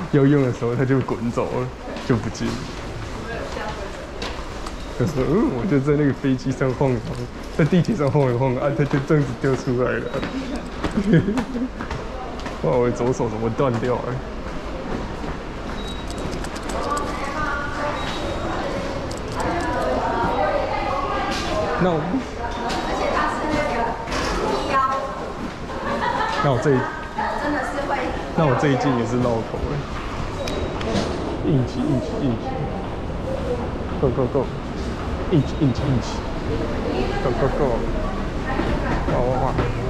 要用的时候它就滚走了，就不见了。他说：“我就在那个飞机上晃，在地铁上晃一晃啊，它就这样子掉出来了。哇，我的左手怎么断掉了？”那我，那我这一，真的是会，那我这一季也是绕头哎，硬起，go go go，硬起 ，go go go，哇哇哇！